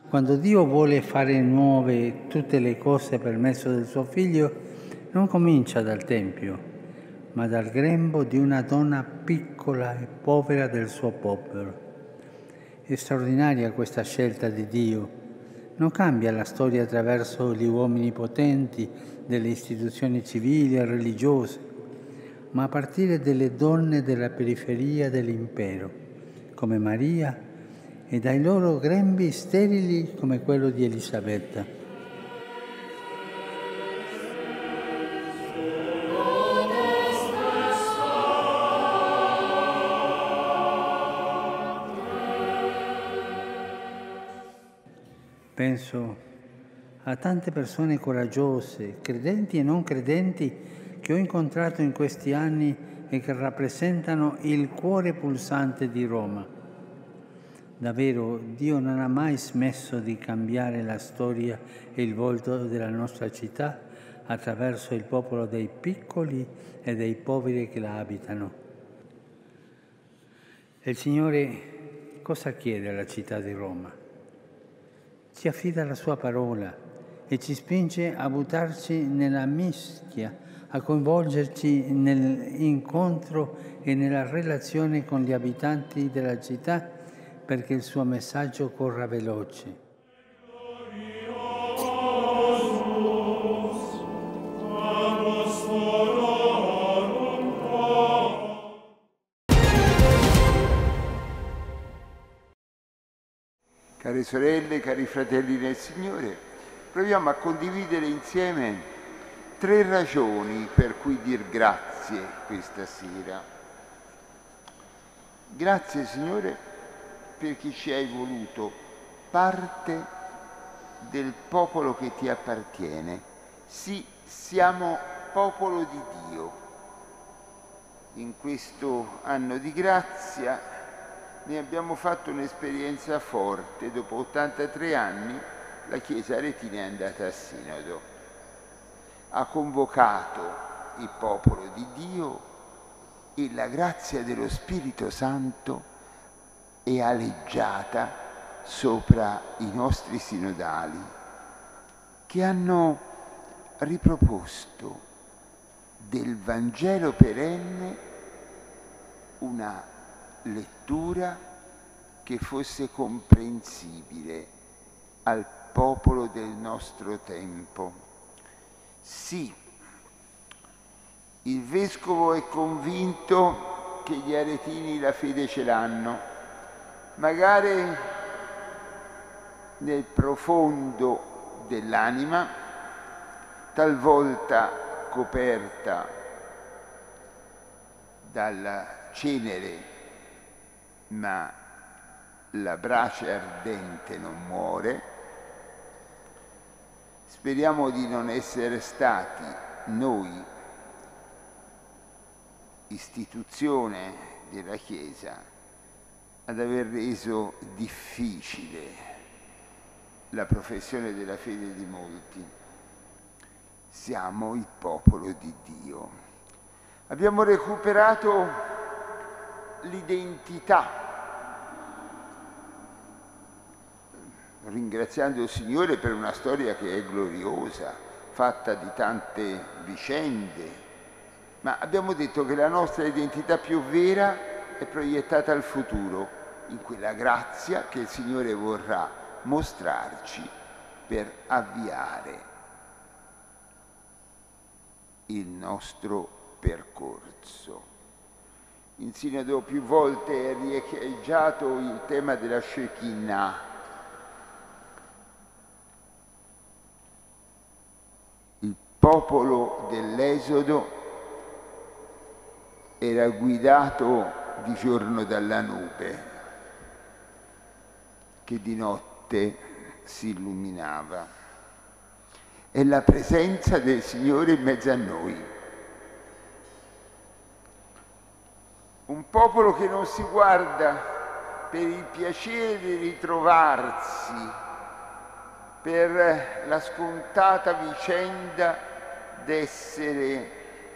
Quando Dio vuole fare nuove tutte le cose per mezzo del suo Figlio, non comincia dal Tempio, ma dal grembo di una donna piccola e povera del suo popolo. È straordinaria questa scelta di Dio. Non cambia la storia attraverso gli uomini potenti delle istituzioni civili e religiose, ma a partire dalle donne della periferia dell'impero, come Maria, e dai loro grembi sterili come quello di Elisabetta. Penso a tante persone coraggiose, credenti e non credenti, che ho incontrato in questi anni e che rappresentano il cuore pulsante di Roma. Davvero, Dio non ha mai smesso di cambiare la storia e il volto della nostra città attraverso il popolo dei piccoli e dei poveri che la abitano. E il Signore cosa chiede alla città di Roma? Ci affida la sua parola e ci spinge a buttarci nella mischia, a coinvolgerci nell'incontro e nella relazione con gli abitanti della città, perché il suo messaggio corra veloce. Care sorelle, cari fratelli nel Signore, proviamo a condividere insieme 3 ragioni per cui dir grazie questa sera. Grazie, Signore, perché ci hai voluto parte del popolo che ti appartiene. Sì, siamo popolo di Dio. In questo anno di grazia ne abbiamo fatto un'esperienza forte. Dopo 83 anni la Chiesa Aretina è andata a Sinodo. Ha convocato il popolo di Dio e la grazia dello Spirito Santo è aleggiata sopra i nostri sinodali, che hanno riproposto del Vangelo perenne una lettura che fosse comprensibile al popolo del nostro tempo. Sì, il Vescovo è convinto che gli aretini la fede ce l'hanno, magari nel profondo dell'anima, talvolta coperta dalla cenere, ma la brace ardente non muore. Speriamo di non essere stati noi, istituzione della Chiesa, ad aver reso difficile la professione della fede di molti. Siamo il popolo di Dio. Abbiamo recuperato l'identità, ringraziando il Signore per una storia che è gloriosa, fatta di tante vicende, ma abbiamo detto che la nostra identità più vera è proiettata al futuro, in quella grazia che il Signore vorrà mostrarci per avviare il nostro percorso. In Sinodo più volte è riecheggiato il tema della Shekinah, il popolo dell'Esodo era guidato di giorno dalla nube, che di notte si illuminava. È la presenza del Signore in mezzo a noi. Un popolo che non si guarda per il piacere di ritrovarsi, per la scontata vicenda d'essere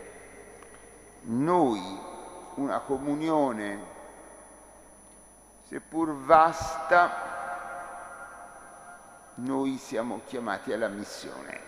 noi una comunione, seppur vasta, noi siamo chiamati alla missione.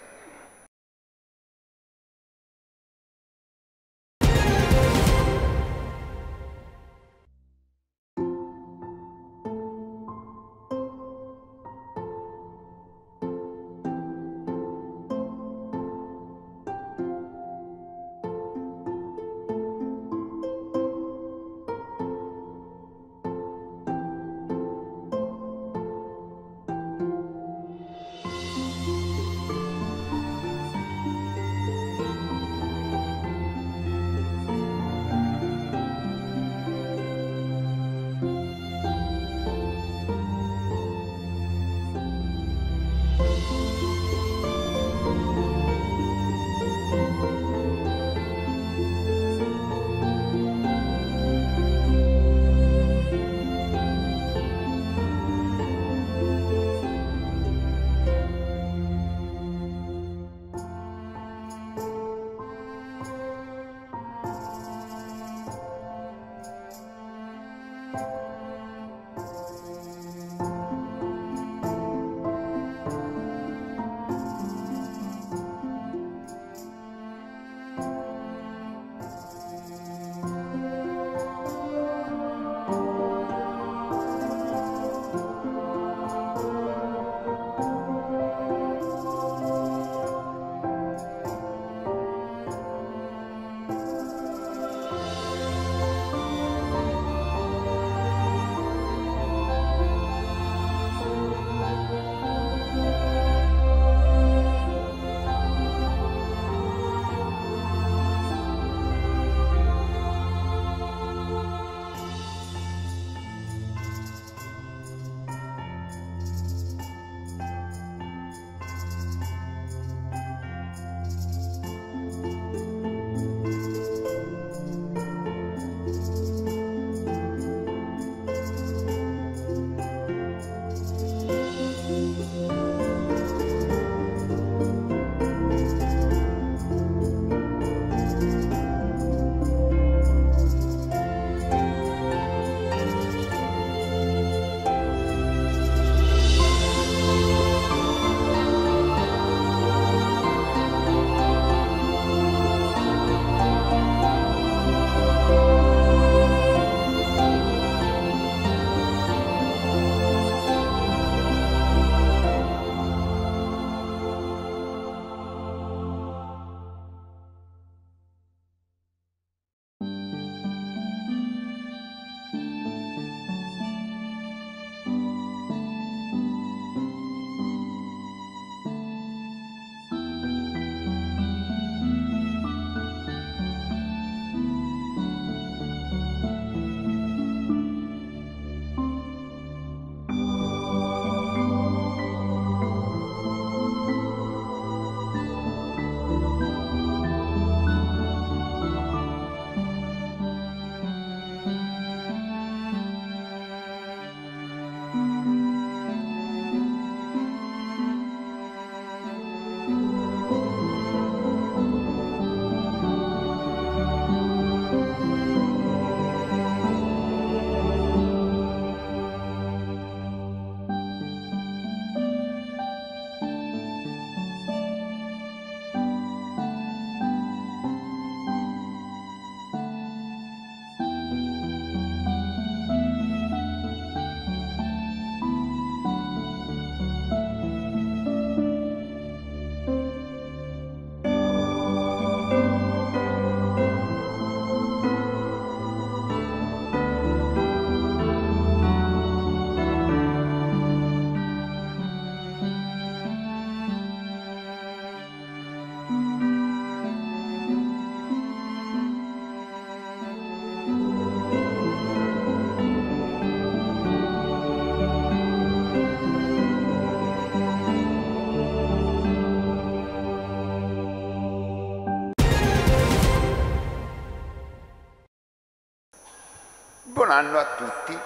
Buon anno a tutti.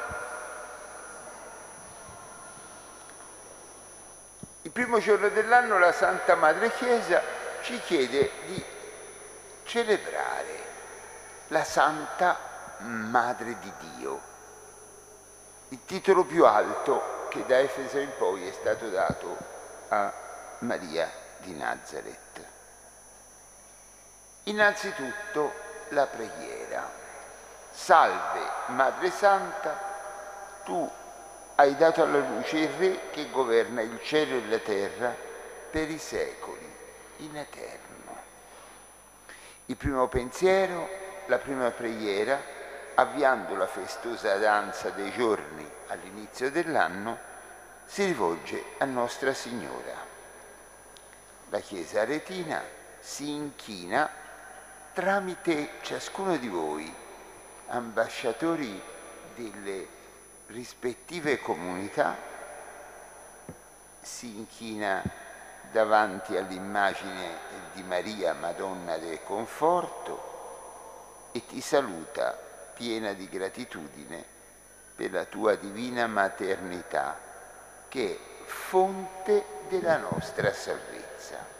Il primo giorno dell'anno la Santa Madre Chiesa ci chiede di celebrare la Santa Madre di Dio. Il titolo più alto che da Efeso in poi è stato dato a Maria di Nazareth. Innanzitutto la preghiera. Salve Madre Santa, tu hai dato alla luce il Re che governa il cielo e la terra per i secoli, in eterno. Il primo pensiero, la prima preghiera, avviando la festosa danza dei giorni all'inizio dell'anno, si rivolge a Nostra Signora. La Chiesa aretina si inchina tramite ciascuno di voi, ambasciatori delle rispettive comunità, si inchina davanti all'immagine di Maria, Madonna del Conforto, e ti saluta piena di gratitudine per la tua divina maternità, che è fonte della nostra salvezza.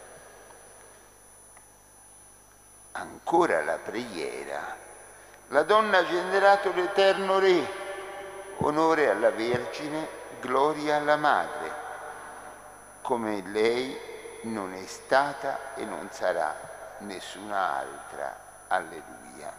Ancora la preghiera. La donna ha generato l'Eterno Re, onore alla Vergine, gloria alla Madre. Come lei non è stata e non sarà nessuna altra. Alleluia.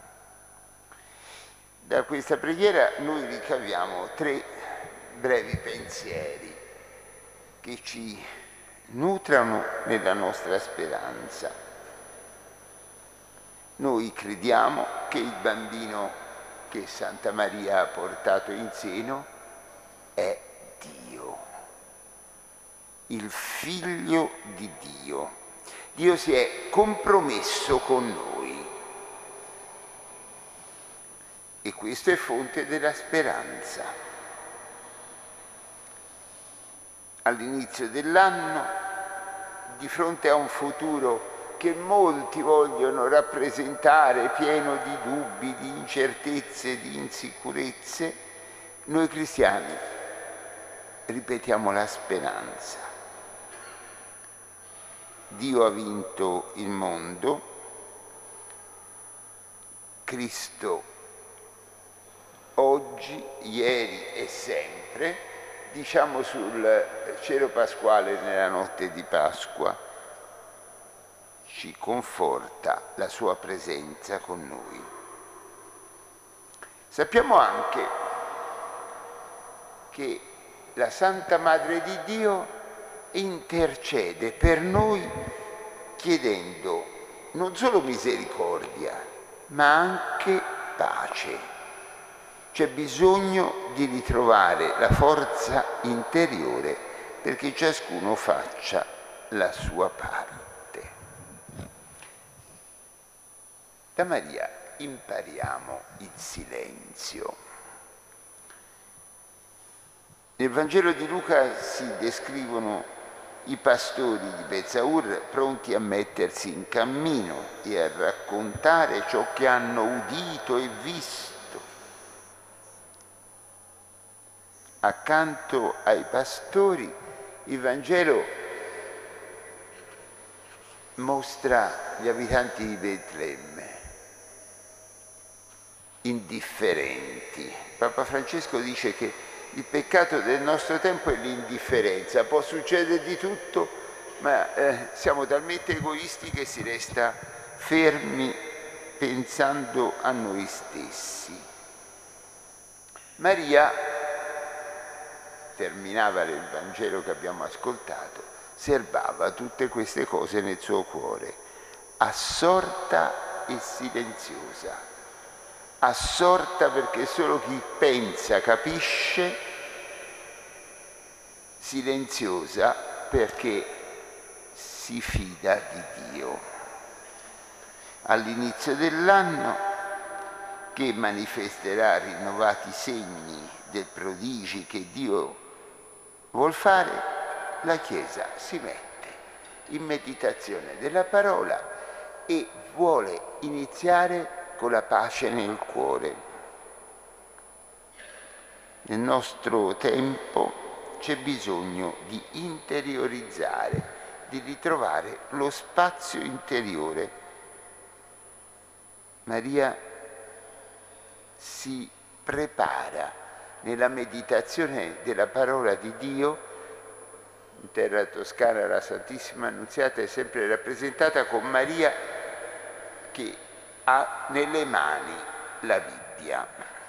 Da questa preghiera noi ricaviamo 3 brevi pensieri che ci nutrano nella nostra speranza. Noi crediamo che il bambino che Santa Maria ha portato in seno è Dio, il Figlio di Dio. Dio si è compromesso con noi e questo è fonte della speranza. All'inizio dell'anno, di fronte a un futuro che molti vogliono rappresentare pieno di dubbi, di incertezze, di insicurezze, noi cristiani ripetiamo la speranza. Dio ha vinto il mondo, Cristo oggi, ieri e sempre, diciamo sul cielo pasquale nella notte di Pasqua, ci conforta la sua presenza con noi. Sappiamo anche che la Santa Madre di Dio intercede per noi chiedendo non solo misericordia, ma anche pace. C'è bisogno di ritrovare la forza interiore perché ciascuno faccia la sua parte. Da Maria impariamo il silenzio. Nel Vangelo di Luca si descrivono i pastori di Betsaur pronti a mettersi in cammino e a raccontare ciò che hanno udito e visto. Accanto ai pastori, il Vangelo mostra gli abitanti di Betlemme, indifferenti. Papa Francesco dice che il peccato del nostro tempo è l'indifferenza. Può succedere di tutto, ma siamo talmente egoisti che si resta fermi pensando a noi stessi. Maria, terminava il Vangelo che abbiamo ascoltato, serbava tutte queste cose nel suo cuore, assorta e silenziosa. Assorta perché solo chi pensa capisce, silenziosa perché si fida di Dio. All'inizio dell'anno, che manifesterà rinnovati segni dei prodigi che Dio vuol fare, la Chiesa si mette in meditazione della parola e vuole iniziare con la pace nel cuore. Nel nostro tempo c'è bisogno di interiorizzare, di ritrovare lo spazio interiore. Maria si prepara nella meditazione della parola di Dio. In terra toscana la Santissima Annunziata è sempre rappresentata con Maria che ha nelle mani la Bibbia.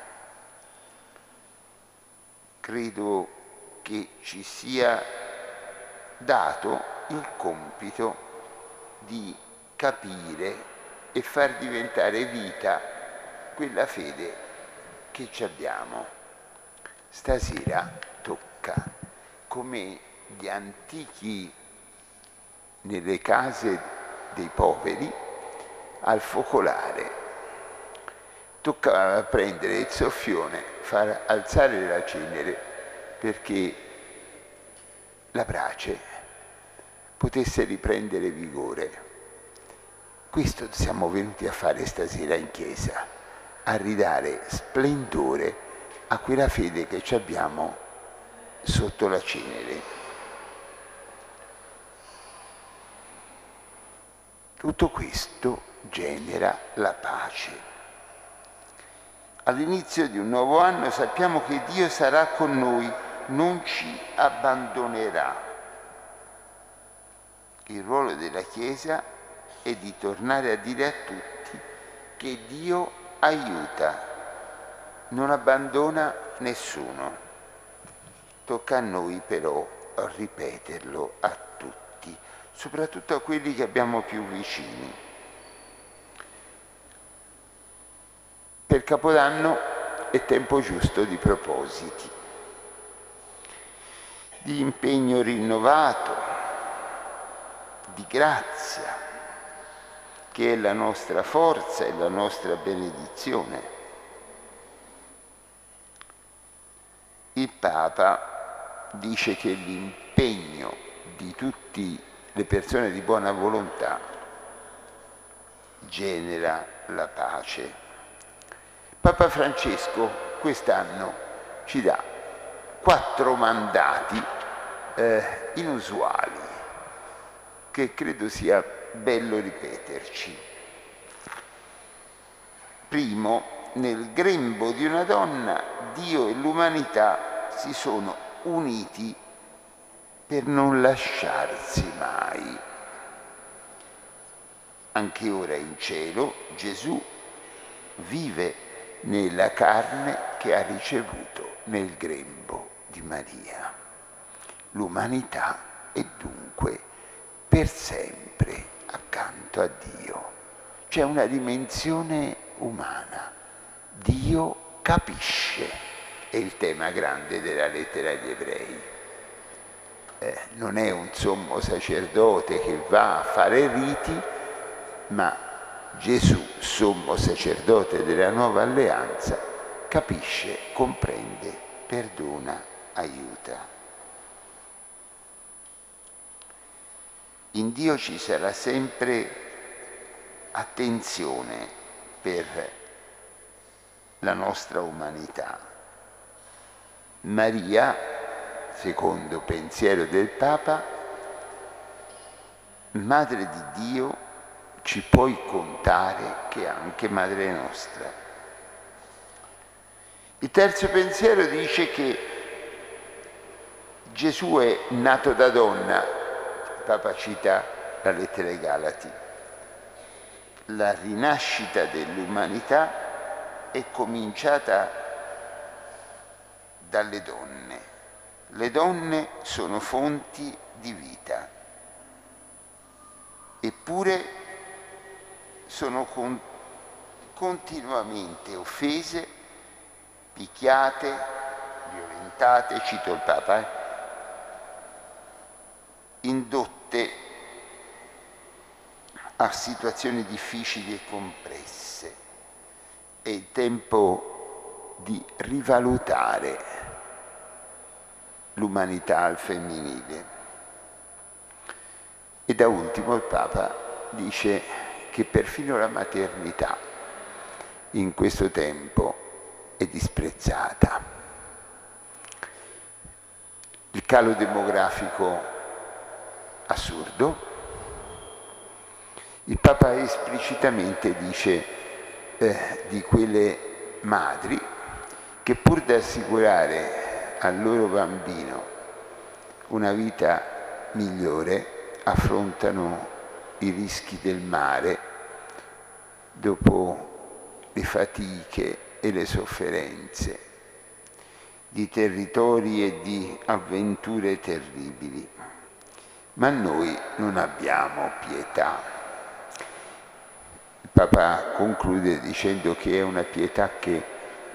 Credo che ci sia dato il compito di capire e far diventare vita quella fede che ci abbiamo. Stasera tocca, come gli antichi nelle case dei poveri, al focolare. Tocca prendere il soffione, far alzare la cenere perché la brace potesse riprendere vigore. Questo siamo venuti a fare stasera in chiesa, a ridare splendore a quella fede che ci abbiamo sotto la cenere. Tutto questo genera la pace. All'inizio di un nuovo anno sappiamo che Dio sarà con noi, non ci abbandonerà. Il ruolo della Chiesa è di tornare a dire a tutti che Dio aiuta, non abbandona nessuno. Tocca a noi però ripeterlo a tutti, soprattutto a quelli che abbiamo più vicini. Per Capodanno è tempo giusto di propositi, di impegno rinnovato, di grazia, che è la nostra forza e la nostra benedizione. Il Papa dice che l'impegno di tutte le persone di buona volontà genera la pace. Papa Francesco quest'anno ci dà 4 mandati inusuali che credo sia bello ripeterci. Primo, nel grembo di una donna Dio e l'umanità si sono uniti per non lasciarsi mai. Anche ora in cielo Gesù vive nella carne che ha ricevuto nel grembo di Maria. L'umanità è dunque per sempre accanto a Dio. C'è una dimensione umana. Dio capisce, è il tema grande della lettera agli Ebrei. Non è un sommo sacerdote che va a fare riti, ma Gesù, sommo sacerdote della nuova alleanza, capisce, comprende, perdona, aiuta. In Dio ci sarà sempre attenzione per la nostra umanità. Maria, secondo pensiero del Papa, Madre di Dio, ci puoi contare che è anche Madre nostra. Il terzo pensiero dice che Gesù è nato da donna. Il Papa cita la lettera ai Galati. La rinascita dell'umanità è cominciata dalle donne. Le donne sono fonti di vita, eppure sono continuamente offese, picchiate, violentate, cito il Papa, indotte a situazioni difficili e complesse. È il tempo di rivalutare l'umanità al femminile. E da ultimo il Papa dice che perfino la maternità in questo tempo è disprezzata. Il calo demografico assurdo. Il Papa esplicitamente dice di quelle madri che pur di assicurare al loro bambino una vita migliore affrontano i rischi del mare dopo le fatiche e le sofferenze di territori e di avventure terribili. Ma noi non abbiamo pietà. Il Papa conclude dicendo che è una pietà che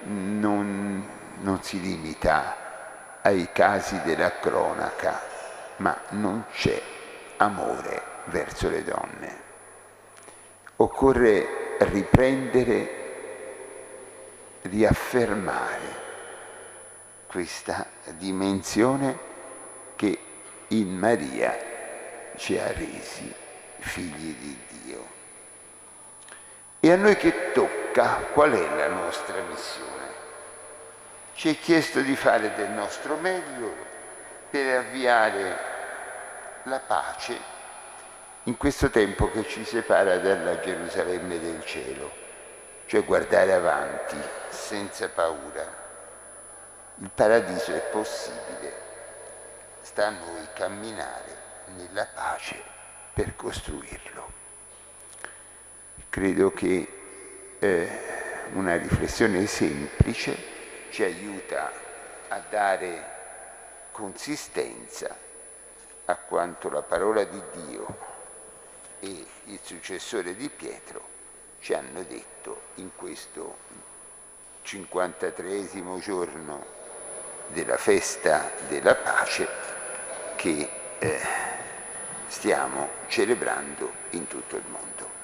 non si limita ai casi della cronaca, ma non c'è amore verso le donne. Occorre riprendere, riaffermare questa dimensione che in Maria ci ha resi figli di Dio. E a noi che tocca? Qual è la nostra missione? Ci è chiesto di fare del nostro meglio per avviare la pace in questo tempo che ci separa dalla Gerusalemme del cielo, cioè guardare avanti senza paura. Il paradiso è possibile, sta a noi camminare nella pace per costruirlo. Credo che una riflessione semplice ci aiuta a dare consistenza a quanto la parola di Dio e il successore di Pietro ci hanno detto in questo 53esimo giorno della festa della pace che stiamo celebrando in tutto il mondo.